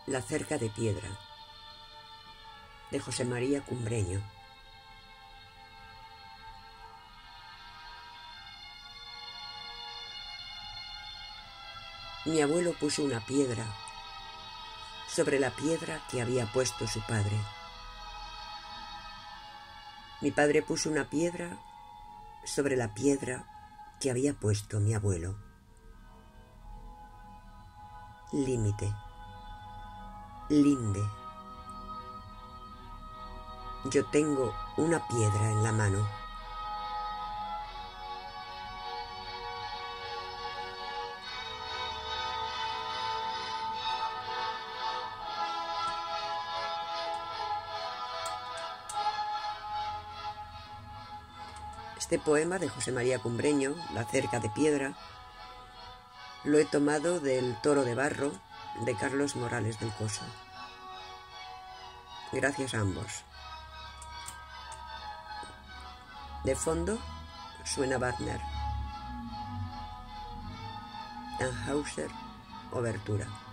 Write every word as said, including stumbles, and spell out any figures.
La cerca de piedra, de José María Cumbreño. Mi abuelo puso una piedra sobre la piedra que había puesto su padre. Mi padre puso una piedra sobre la piedra que había puesto mi abuelo. Límite. Linde. Yo tengo una piedra en la mano. Este poema de José María Cumbreño, La cerca de piedra, lo he tomado del Toro de barro de Carlos Morales del Coso. Gracias a ambos. De fondo suena Wagner. Tannhäuser, Obertura.